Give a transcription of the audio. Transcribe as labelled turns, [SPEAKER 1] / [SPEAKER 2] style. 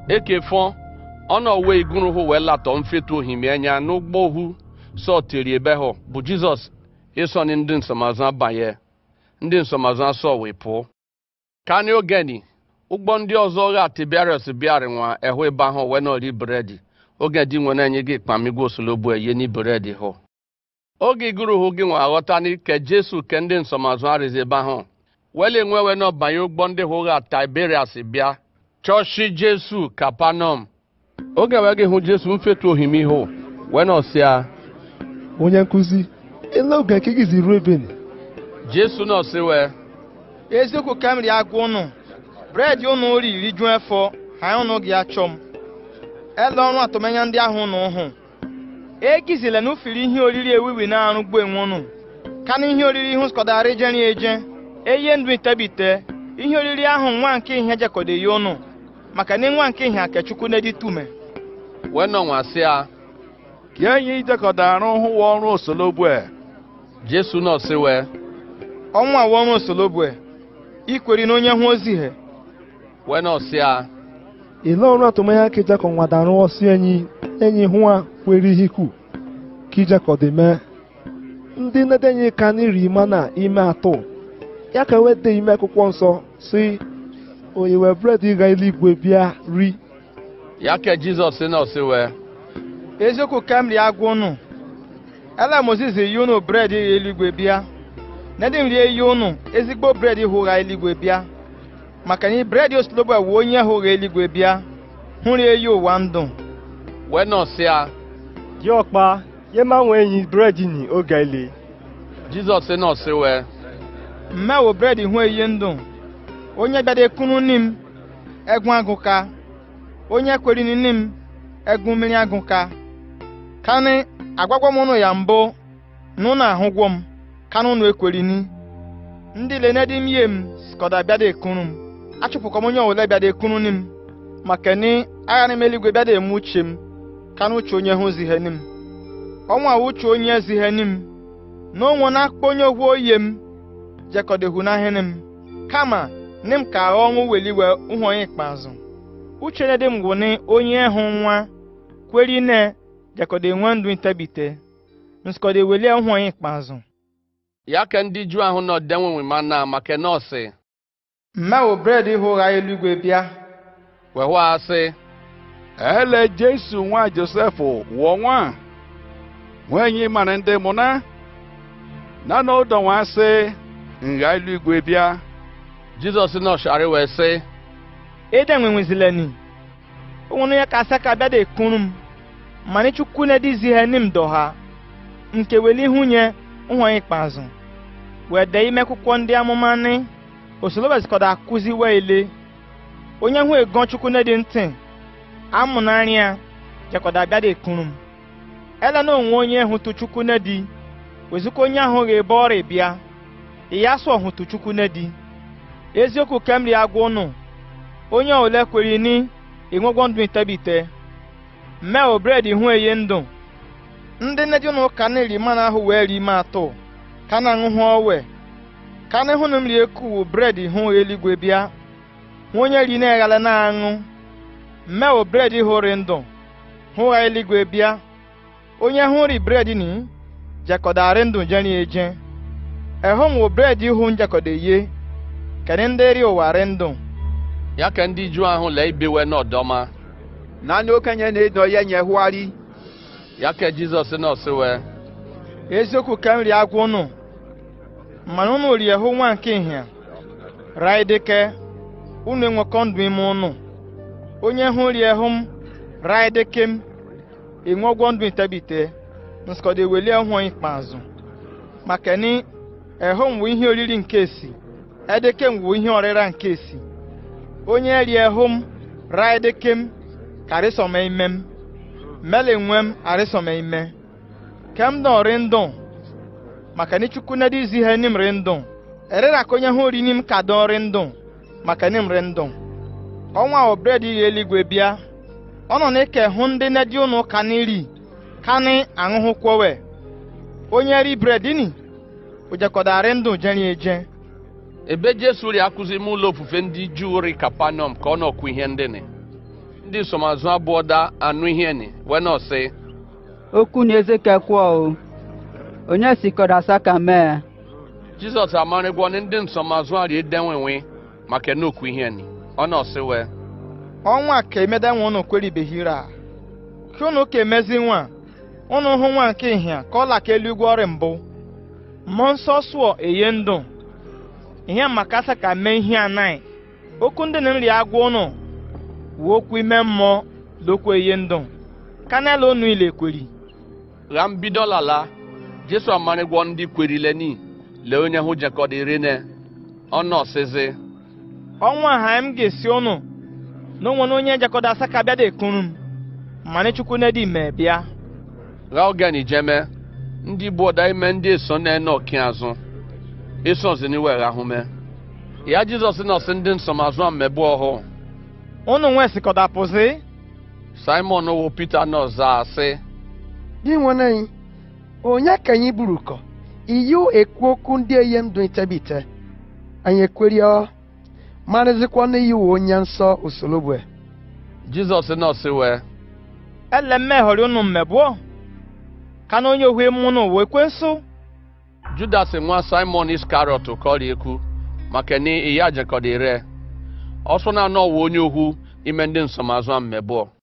[SPEAKER 1] ekefo ono we igunu ho we lato mfetu ohimianya n'ugbo hu so tiri ebe ho bụ Jizọs eso ni ndị nsomazụ banye ndị nsomazụ so wepụ kani ogeni ugbo ndị ọzọ ga tibiaris biari nwa ehu ebe ahụ we no ri bredi oge di nwe na-enye gị kpamigwe osolobu eye ni bredi ho oge guru hu gị nwa aghọta ni ke Jesu ke ndị nsomazụ arize ebe ahụ wele nwewe no banye ugbo ndị hu ga Tiberias bịa chọshi Jesu Kapanọm oge we gị hụ Jesu mfetu ohimi ho we no sia
[SPEAKER 2] onye nkuzi ele oge nke gị ziru ebe ni
[SPEAKER 1] Jesu no siwe
[SPEAKER 3] eziokwu kamri agwa unu bread unu ri riju efo ha unu gị achọm ele ọrụ atụmanya ndị ahụ unu hụ egizile na ufiri ihe oriri ewiwi na arụgbo enwunu kana ihe oriri ihu skọdara ejeri eje eye ndụ itebite ihe oriri ahụ nwa nke ihe jekọde ya unu maka na nwa nke ihe akechukwu n'editume
[SPEAKER 1] weno nwasia
[SPEAKER 4] ka enyi ijekọdara hụ ọrụ osolobu
[SPEAKER 1] Jesu no siwe
[SPEAKER 3] ọnwa ọrụ osolobu ikweri na onye hụ ozi he
[SPEAKER 1] weno sia
[SPEAKER 2] ele ọrụ atụmanya ka ijekọ nwadarụ ọsị enyi hụa kwere ihiku ka ijekọ dị mee ndị nedenye ka n'iri mana ime atọ ya ka wede ime akwụkwọ nsọ si oyiwe bred ịga eluigwe bịa ri
[SPEAKER 1] ya ke Jizọs no siwe
[SPEAKER 3] eziokwu kamri agwa unu ele Moses yi unu bred eluigwe bịa nede m rie yi unu ezigbo bred hụgha eluigwe bịa maka na bred oslobo wu onye hụgha eluigwe bịa hụrụ eyi ụwa ndụ
[SPEAKER 1] weno sia
[SPEAKER 5] diokpa ye ma nwe enyi bred ni oge ile
[SPEAKER 1] Jizọs no siwe
[SPEAKER 3] mmewo bred hụ eyi ndụ onye bịada ekunu nim egwu agụka onye kweri nim egwu mmiri agụka kani agwagwa m unu ya mbụ n'ụnụ ahụgwọ m kanụ unu ekwerini ndị lenedi m ihe m skọda bịada ekunu m achụpụkọ m onye ọwụla bịada ekunu nim maka ni agha n'ime eluigwe bịada eme uche m kanụ uche onye hụ zihe nim ọnwa uche onye zihe nim na onwe na-akpọ onye ogwu oye m jekọdehu n'ahịrị m kama nim ka ọnwụ weliwe ụhụ onye ikpeazụ uche nede m gwụni onye hụ nwa kweri ne jekọde nwe ndụ itebite nskọde welie ụhụ onye ikpeazụ
[SPEAKER 1] ya ke ndị Juu ahụ no denwe mana maka nọọsị
[SPEAKER 3] mmewo bred hụgha eluigwe bịa
[SPEAKER 1] wehu asị
[SPEAKER 4] ele Jesu nwa Josef wụọ nwa enyi mara ndị mụna na n'ụdọ nwa sị nga eluigwe bịa
[SPEAKER 1] Jizọs no shari we sị
[SPEAKER 3] ede nwenwezileni onwunu ya ka asa ka bịada ekunu m mana chukwu na-edizi ihe nim dọha nke weli ihunye ụhụ ikpeazụ wee dee ime akwụkwọ ndị amụma ni osolobezikọda akụzi wee ile onye hụ ego chukwu na-edi ntị amụnarị ya jekọda bịada ekunu m ele na onwe onye hụtụ chukwu na-edi wezikwa onye ahụ ga-ebe ọrịa bịa ya sọ hụtụ chukwu na-edi eziokwu kemri agwa unu onye ole kweri ni enwegwo ndụ itebite mmeo bred hụ eye ndụ ndị nne dị n'ụka na-eri mana ahụ wee ri ime atọ ka na aṅụ hụ owe ka na ịhụ na m rie kuwu bred hụ eluigwe bịa hụ onye ri na-eghala na-aṅụ mmeo bred hụri ndụ hụgha eluigwe bịa onye hụri bred ni jekọdarị ndụ jeri eje ehụ m bred hụ njekọda ye kedụ ndị ri ụwa ri ndụ
[SPEAKER 1] ya ke ndị Juu ahụ lee ibewe n'ọdọma
[SPEAKER 6] naanị okenye na-edo ya nye hụgharị
[SPEAKER 1] ya ke Jizọs no siwe
[SPEAKER 3] eziokwu ka m ri agwa unu mana unu rie hụ nwa nke ihia raideke unu enwekọ ndụ ime unu onye hụ rie hụ m raideke m enwegwo ndụ itebite nskọda ewelie hụ ikpeazụ maka ni ehụ m wụ ihe oriri nke esi edeke m wụ ihe ọrịra nke esi onye rie hụ m raideke m karịsọma ime m mele nwe m arịsọma ime kem na ori ndụ maka ni chukwu na dizi ihe nim ri ndụ erera ka onye hụ ori nim ka dọrị ndụ maka nim ri ndụ ọnwa o bred ihe eluigwe bịa ọ nọ n'ike hụ ndị nedi unu ka n'iri ka ni aṅụhụ kwowe onye ri bred ni ojekọdarị ndụ jeri eje
[SPEAKER 1] ebe Jesu ri akụzi m ụlọ ofufe ndị Juu ri Kapanọm ka ọ nọkwu ihe ndị ni ndị nsọmazụ abụọ da anụ ihe ni wee na ọsị
[SPEAKER 7] okwu na eze kekwa o onye sikọrọ asa ka mee
[SPEAKER 1] Jizọs amarịgwọ ndị nsọmazụ arị edenwenwe maka n'okwu ihe ni ọ na ọsị wee
[SPEAKER 3] ọnwa ka emeda nwa unu kweribeghiri a ka unu ka emezi nwa unu hụ nwa nke ihia ka ọ laka eluigwe ọrị mbụ mmụọ nsọ sụọ eye ndụ ihe maka asa ka mee ihe anaghị okwu ndị na nri agwa unu wee okwu ime mmụọ dokwu eye ndụ kanela unu ile kweri
[SPEAKER 1] gha mbido lala Jesu amarịgwọ ndị kwerile ni lee onye hụ jekọdịrị ne ọ na ọsịzị
[SPEAKER 3] ọnwa ha m ga-esi unu na onwe onye jekọda asa ka bịa dekuru m mana Chukwu na dị mee bịa
[SPEAKER 1] gha oge na ijeme ndị bụ ọda ime ndị eso na-ene ọkị azụ eso ọziniwe gha hụme ya Jizọs na ọsị ndị nsọmazụ a mmegbu ọhụụ
[SPEAKER 3] unu nwe sikọda pụzi
[SPEAKER 1] Simon wụ Pita na ọza asị
[SPEAKER 8] Di nwanne anyị onye ka anyị burukọ iyo ekwu okwu ndị eye ndụ itebite anyị ekweri ọ marịzikwa na iwu onye nsọ usolobwe
[SPEAKER 1] Jizọs na ọsị wee
[SPEAKER 3] ele mmehọrị unu mmegbuo ka na onye ohu mụnụ wee kwensu
[SPEAKER 1] Judas nwa Simon Iskariot kọrọ ekwu maka na iya jekọdịre ọsọ na anọ wụ onye ohu ime ndị nsọmazụ a mmegbu